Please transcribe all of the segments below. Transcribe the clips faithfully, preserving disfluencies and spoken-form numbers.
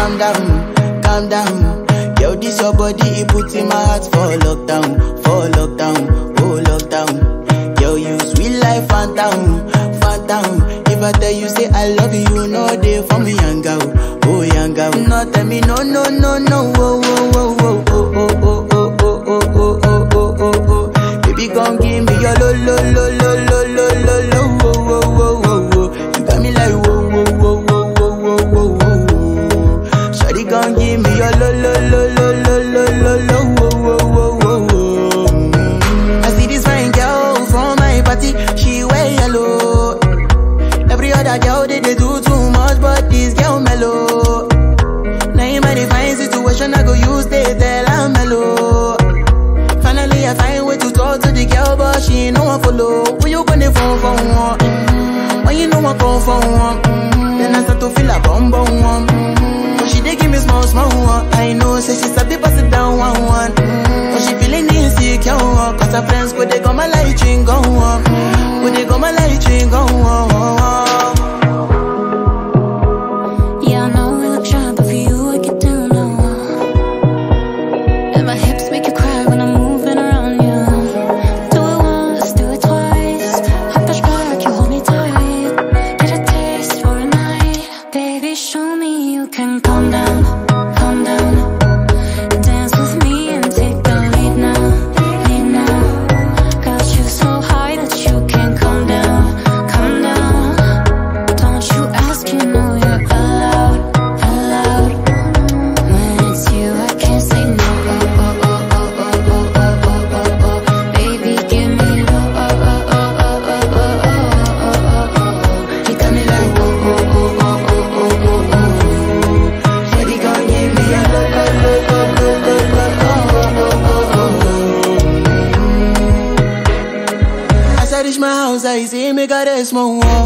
calm down, calm down. Yo, this your body, it puts in my heart for lockdown, for lockdown, oh lockdown. Yo, you sweet life, phantom, phantom. If I tell you say I love you, no day for me, yanga, oh yanga. No tell me no, no, no, no, oh, oh, oh, oh, oh, oh, oh, oh, oh, oh, oh, oh, oh, oh. Baby, gon' give me your lo, lo, lo, lo, lo, lo, lo, lo, oh, oh, oh, oh, oh. You got me like whoa, whoa, whoa, whoa, whoa, whoa, whoa, whoa. Shawty gon' give me your lo, lo, lo, lo, lo, lo, lo, lo, oh, oh, oh, oh, oh. I see this fine girl from my party, she wear yellow. Every other girl they, they do too much, but this girl mellow. Now in my divine situation, I go use they tell I'm mellow. Finally I find way to talk to the girl, but she ain't no one follow. When you gonna phone for one? Mm-hmm. When you know I come for one? Mm-hmm. Then I start to feel a bum bum one. Mm-hmm. But she dey give me small small one. I know say she sabi pass it down one one. Mm-hmm. But she feeling insecure, cause her friends go they go my light ring go on. Go they go my light ring go on. Yeah, I know we look shy, but for you I get down low. And my hips make you cry when I'm moving around you. Do it once, do it twice. I push back, you hold me tight. Get a taste for a night. Baby, show me you can calm down, calm down. Dance with me and take the lead now, lead now. Got you so high that you can't calm down, calm down. Don't you ask, you know you're allowed, allowed. When it's you, I can't say no. Oh, oh, oh, oh, oh, oh, oh, oh, oh, oh. Baby, give me low. Oh, oh, oh, oh, oh, oh, oh, oh, oh. You got me like oh, oh, oh, oh, oh, oh, oh, oh. Baby, gon' give me a low, low, low, low, low, low, low, oh, oh, oh, oh. As I reach my house, I see me got a small wall.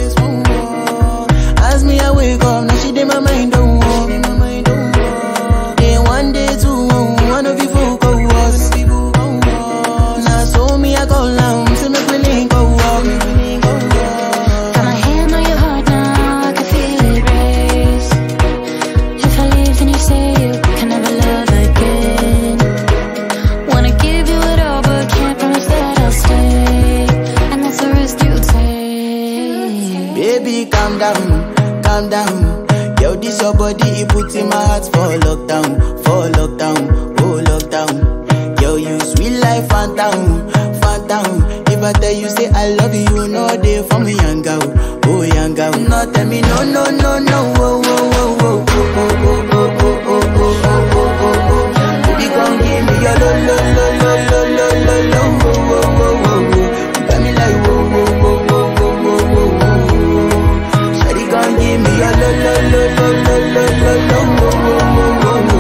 As me I wake up, now she did my mind don't walk. Day one, day two, one of you folk go was. Now so me I go down, so make me link go walk. Got my hand on your heart now, I can feel it race. If I leave, then you say you can never love again. Wanna give you it all, but can't promise that I'll stay. And that's the risk you take. Baby, calm down, calm down. Yo, this your body, it puts in my heart for lockdown, for lockdown, oh lockdown. Yo, you sweet life, phantom, phantom. If I tell you say I love you, no day for me, yanga, oh yanga. No tell me no, no, no, no, oh, oh, oh, oh, oh, oh, oh, oh, oh, oh, oh, oh, oh, oh. Baby, gon' give me your lo, lo, lo, lo, lo, lo, lo, lo, oh, oh, oh, oh, oh. You got me like whoa, whoa, whoa, whoa, whoa, whoa, whoa, whoa. Shawty gon' give me your lo, lo, lo, lo, lo, lo, lo, lo, oh, oh, oh, oh, oh.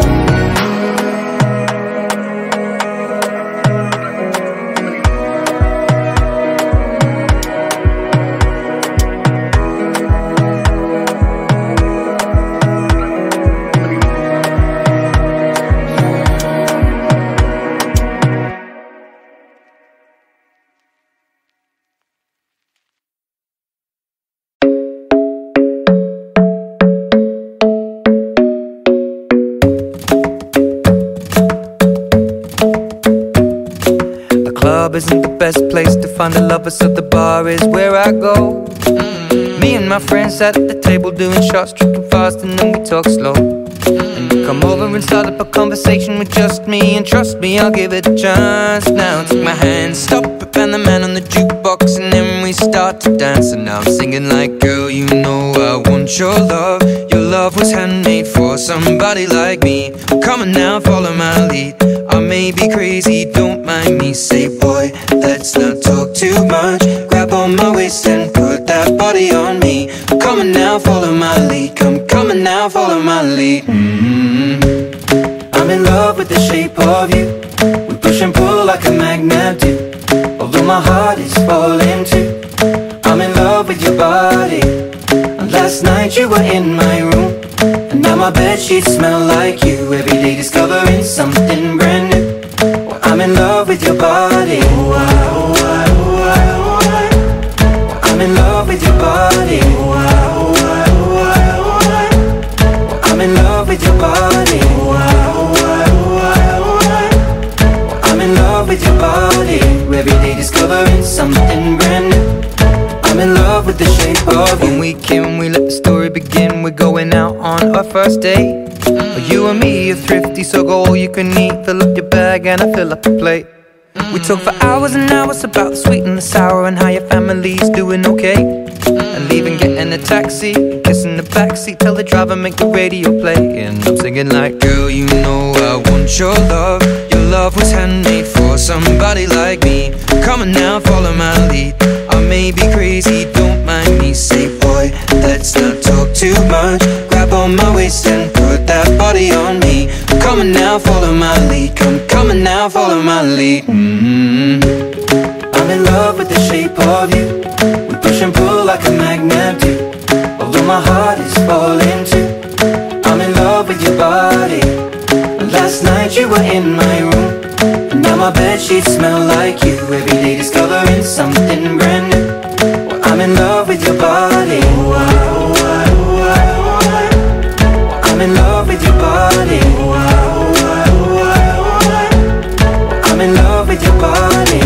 Isn't the best place to find a lover, so the bar is where I go. Mm-hmm. Me and my friends sat at the table doing shots, tripping fast, and then we talk slow. Mm-hmm. And you come over and start up a conversation with just me, and trust me, I'll give it a chance. Now take my hand, stop it, and the man on the jukebox, and then we start to dance. And now I'm singing like, girl, you know I want your love. Your love was handmade for somebody like me. Come on now, follow my lead. I may be crazy, don't mind me. Say, boy, let's not talk too much. Grab on my waist and put that body on me. Come on now, follow my lead. Come, come on now, follow my lead. Mm-hmm. I'm in love with the shape of you. We push and pull like a magnet do. Although my heart is falling too. I'm in love with your body. And last night you were in my room, and now my bedsheets smell like you. Every day discovering something brand new. Well, I'm in love with your body. Oh, I, oh, I, oh, I, oh, I. Well, I'm in love with your body. Oh, I, oh, I, oh, I, oh, I. Well, I'm in When we can, we let the story begin. We're going out on our first date. You and me are thrifty, so go all you can eat. Fill up your bag and I fill up the plate. We talk for hours and hours about the sweet and the sour, and how your family's doing okay. And leaving, getting a taxi, kissing the backseat, tell the driver make the radio play. And I'm singing like, girl, you know I want your love. Your love was handmade for somebody like me. Come on now, follow my lead. I may be crazy, don't mind me. Say, boy, let's not talk too much. Grab on my waist and put that body on me. Come on now, follow my lead. Come, come on now, follow my lead. mm-hmm. I'm in love with the shape of you. We push and pull like a magnet do. Although my heart is falling too. I'm in love with your body. Last night you were in my room, and now my bedsheets smell like you. Every day discovering something brand new. Well, I'm in love with your body. I'm in love with your body. I'm in love with your body.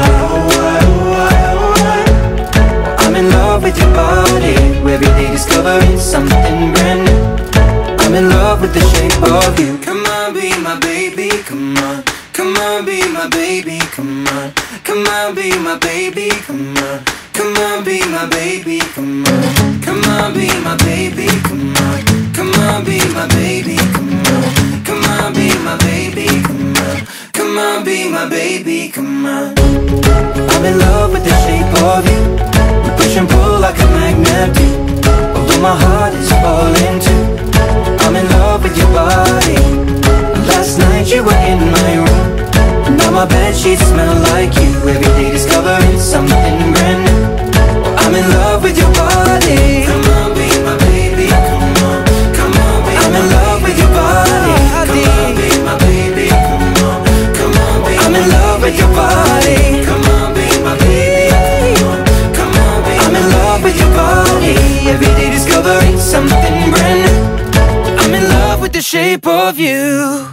I'm in love with your body. Every day discovering something brand new. I'm in love with the shape of you. Come on, be my baby, come on. Come on, be my baby, come on. Come on, be my baby, come on. Come on, be my baby, come on. Come on, be my baby, come on. Come on, be my baby, come on. Come on, be my baby, come on. Come on, be my baby, come on. I'm in love with the shape of you. We push and pull like a magnet do. Although my heart is falling too. I'm in love with your body. Last night you were in my room, now my bedsheets smell like you. Every day discovering something brand new. I'm in love with your body. Come on, be my baby, come on. Come on, be I'm in love with your body. Come on, be my baby, come on. Come on, be I'm in love with your body. Come on, be my baby, come on. Come on, be I'm in love with your body. Every day discovering something brand new. I'm in love with the shape of you.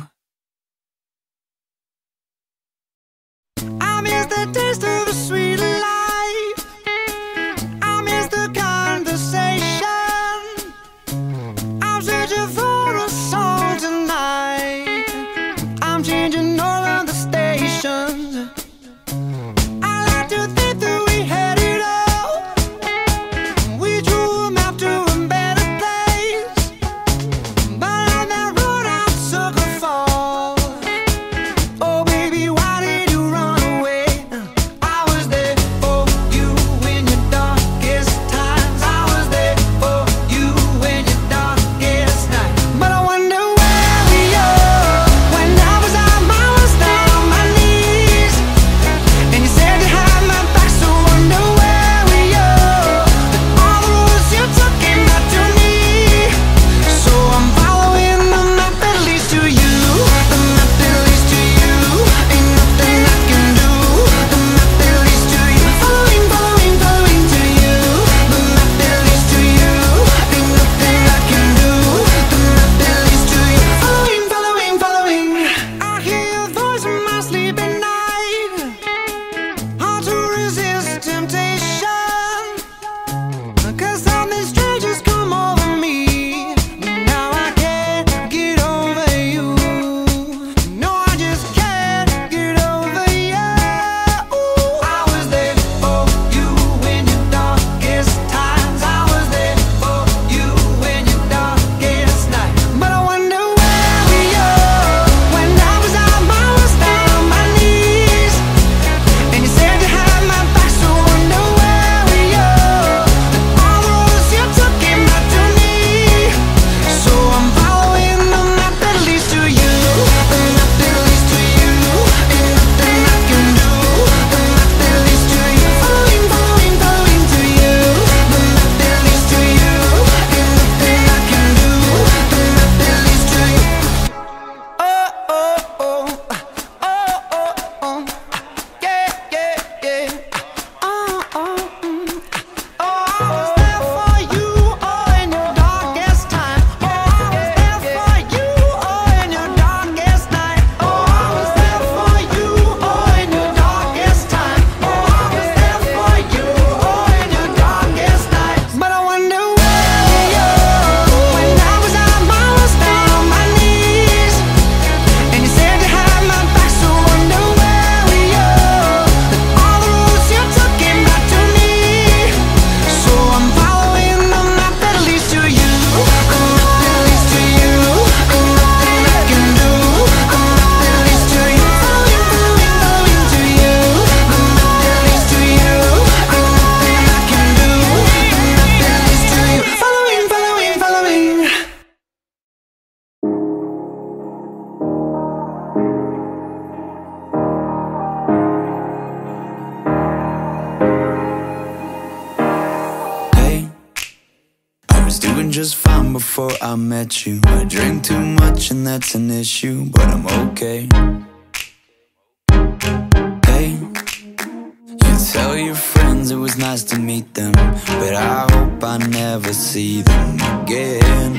I miss the taste of a sweet life. I miss the conversation. I'm searching for a song tonight. I'm changing all of the stations. I like to think that we had it all. We drew a map to a better place, but on that road I took a fall. was doing just fine before I met you. I drink too much and that's an issue, but I'm okay. Hey, you tell your friends it was nice to meet them, but I hope I never see them again.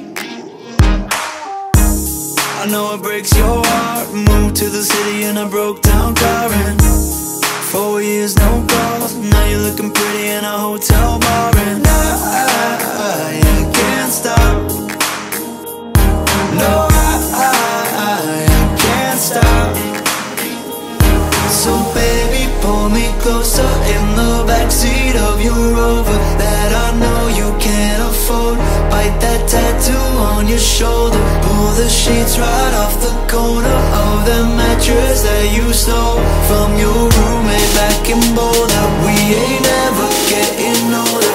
I know it breaks your heart. Moved to the city in a broke down car, and four years no calls. Now you're looking pretty in a hotel bar, and I, I, I can't stop. No, I, I, I can't stop. So baby, pull me closer in the backseat of your Rover that I know you can't afford. Bite that tattoo on your shoulder. Pull the sheets right off the corner of the mattress that you stole from your roommate back in Boulder. We ain't ever getting older.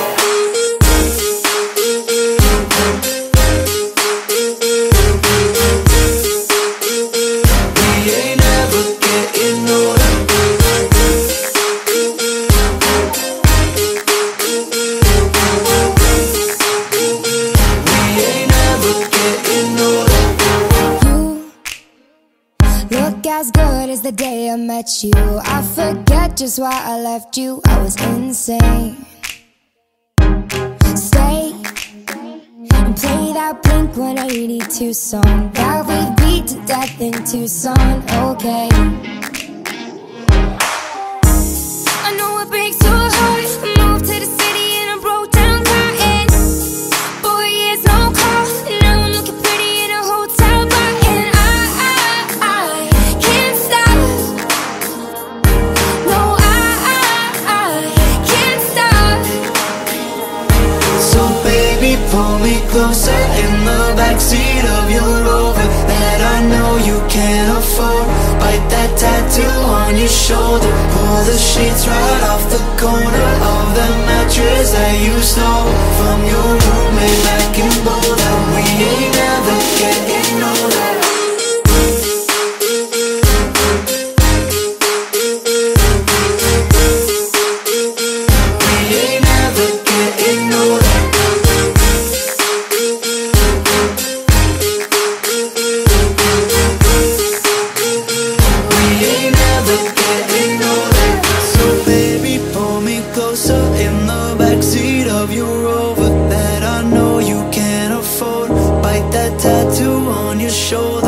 We ain't ever getting older. We ain't ever getting older. Look as good as the day I met you. I forget just why I left you. I was insane. Stay and play that Blink one eighty-two song that we beat to death in Tucson. Okay, I know it breaks your heart. Moved to the city and I broke down crying. Four years no call. Now I'm looking pretty in a hotel bar, and I, I, I can't stop. No, I, I, I can't stop. So baby, pull me closer in the backseat of your Rover that I know you can't afford. Bite that tattoo on your shoulder. Pull the sheets right off the corner of the mattress that you stole from your roommate back in Boulder. We ain't never getting older. We ain't never getting older. We ain't never getting older. So baby, pull me closer in the backseat of your Rover that I know you can't afford. Bite that tattoo on your shoulder.